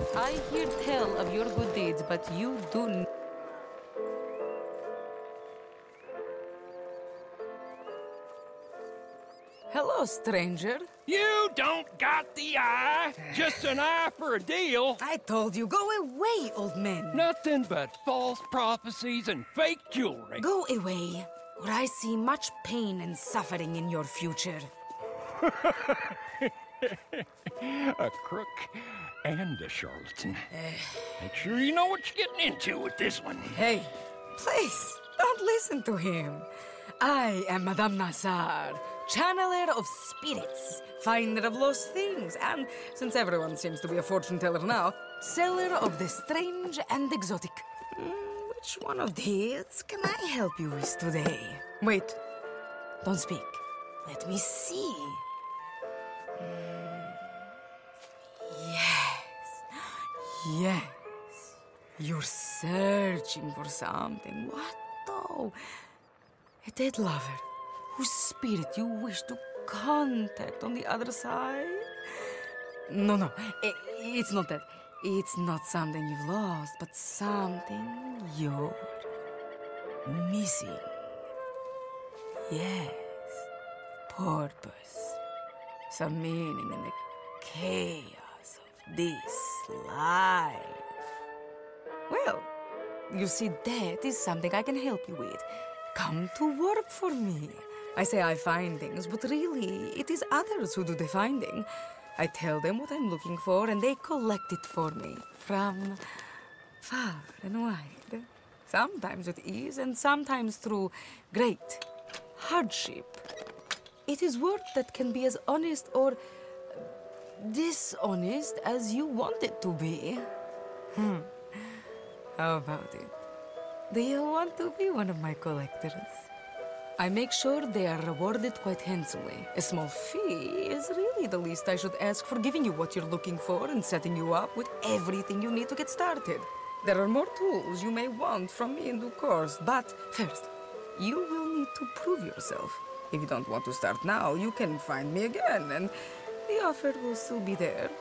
I hear tell of your good deeds, but you do Hello, stranger. You don't got the eye. Just an eye for a deal. I told you, go away, old man. Nothing but false prophecies and fake jewelry. Go away, or I see much pain and suffering in your future. A crook and a charlatan. Make sure you know what you're getting into with this one. Hey, please, don't listen to him. I am Madame Nazar, channeler of spirits, finder of lost things, and, since everyone seems to be a fortune teller now, seller of the strange and exotic. Which one of these can I help you with today? Wait, don't speak. Let me see. Yes. You're searching for something. What though? A dead lover whose spirit you wish to contact on the other side? No, it's not that. It's not something you've lost, but something you're missing. Yes, purpose. Some meaning in the chaos of this life. Well, you see, that is something I can help you with. Come to work for me. I say I find things, but really, it is others who do the finding. I tell them what I'm looking for, and they collect it for me. From far and wide. Sometimes with ease, and sometimes through great hardship. It is work that can be as honest or dishonest as you want it to be. How about it? Do you want to be one of my collectors? I make sure they are rewarded quite handsomely. A small fee is really the least I should ask for giving you what you're looking for and setting you up with everything you need to get started. There are more tools you may want from me in due course, but first, you will need to prove yourself. If you don't want to start now, you can find me again, and the offer will still be there.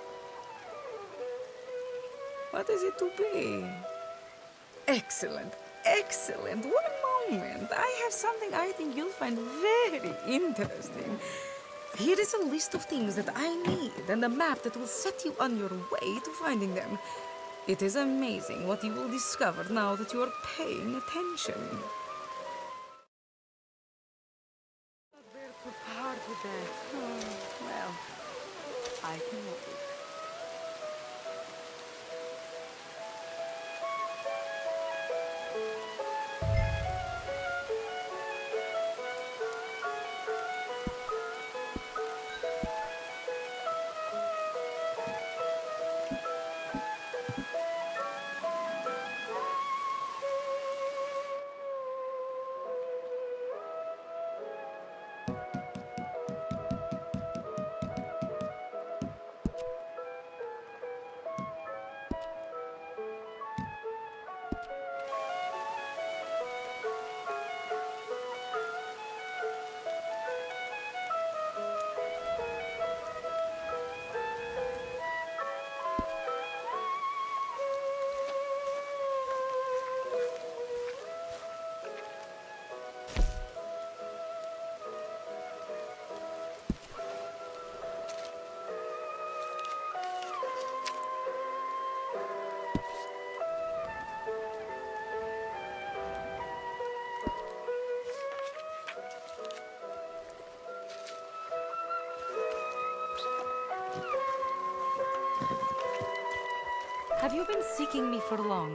What is it to be? Excellent. Excellent. One moment. I have something I think you'll find very interesting. Here is a list of things that I need and a map that will set you on your way to finding them. It is amazing what you will discover now that you are paying attention. Where to part with that? Well, I can help you. Have you been seeking me for long?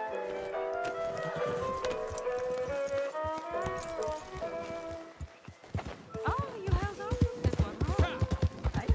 Oh, you held on to this one, huh? I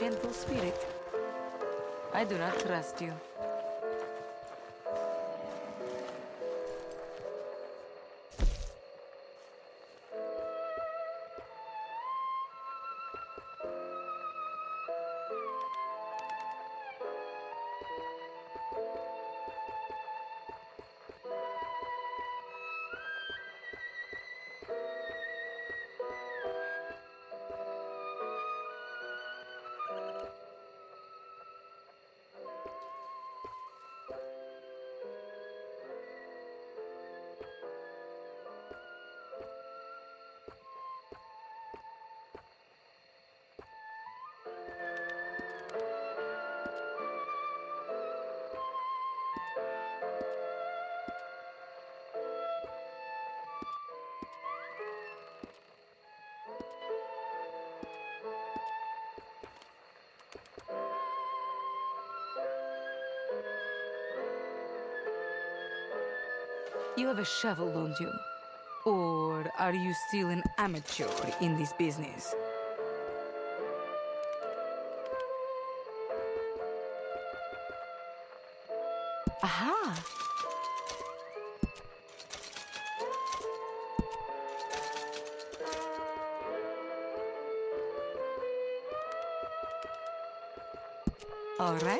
gentle spirit. I do not trust you. You have a shovel, don't you? Or are you still an amateur in this business? Aha! All right.